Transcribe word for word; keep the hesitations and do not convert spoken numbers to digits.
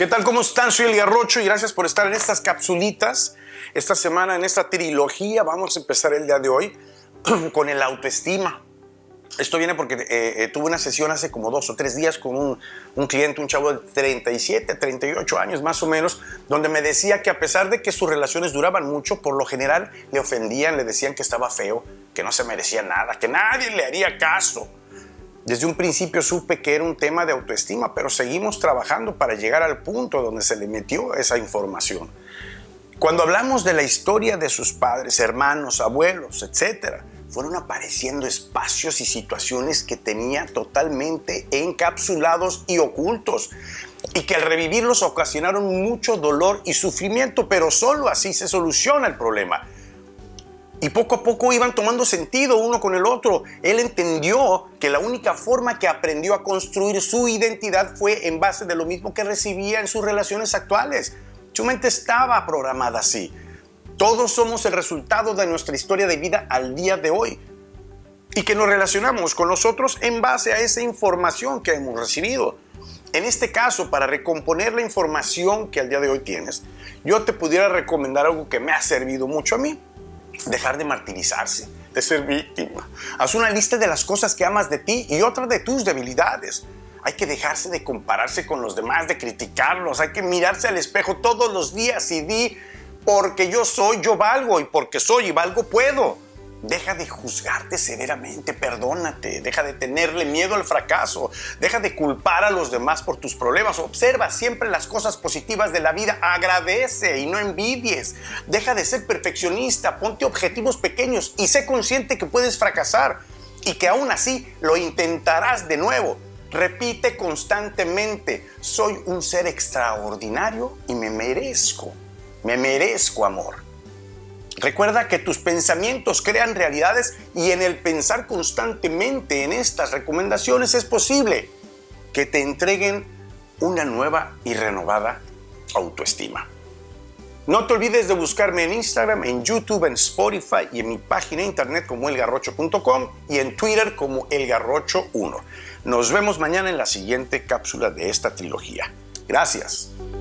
¿Qué tal? ¿Cómo están? Soy el Garrocho y gracias por estar en estas capsulitas. Esta semana, en esta trilogía, vamos a empezar el día de hoy con el autoestima. Esto viene porque eh, eh, tuve una sesión hace como dos o tres días con un, un cliente, un chavo de treinta y siete, treinta y ocho años más o menos, donde me decía que a pesar de que sus relaciones duraban mucho, por lo general le ofendían, le decían que estaba feo, que no se merecía nada, que nadie le haría caso. Desde un principio supe que era un tema de autoestima, pero seguimos trabajando para llegar al punto donde se le metió esa información. Cuando hablamos de la historia de sus padres, hermanos, abuelos, etcétera, fueron apareciendo espacios y situaciones que tenía totalmente encapsulados y ocultos, y que al revivirlos ocasionaron mucho dolor y sufrimiento, pero solo así se soluciona el problema. Y poco a poco iban tomando sentido uno con el otro. Él entendió que la única forma que aprendió a construir su identidad fue en base de lo mismo que recibía en sus relaciones actuales. Su mente estaba programada así. Todos somos el resultado de nuestra historia de vida al día de hoy. Y que nos relacionamos con los otros en base a esa información que hemos recibido. En este caso, para recomponer la información que al día de hoy tienes, yo te pudiera recomendar algo que me ha servido mucho a mí. Dejar de martirizarse, de ser víctima. Haz una lista de las cosas que amas de ti y otra de tus debilidades. Hay que dejarse de compararse con los demás, de criticarlos. Hay que mirarse al espejo todos los días y di, porque yo soy, yo valgo, y porque soy y valgo, puedo. Deja de juzgarte severamente, perdónate, deja de tenerle miedo al fracaso, deja de culpar a los demás por tus problemas, observa siempre las cosas positivas de la vida, agradece y no envidies, deja de ser perfeccionista, ponte objetivos pequeños y sé consciente que puedes fracasar y que aún así lo intentarás de nuevo. Repite constantemente, soy un ser extraordinario y me merezco, me merezco amor. Recuerda que tus pensamientos crean realidades y en el pensar constantemente en estas recomendaciones es posible que te entreguen una nueva y renovada autoestima. No te olvides de buscarme en Instagram, en YouTube, en Spotify y en mi página de internet como el garrocho punto com y en Twitter como el garrocho uno. Nos vemos mañana en la siguiente cápsula de esta trilogía. Gracias.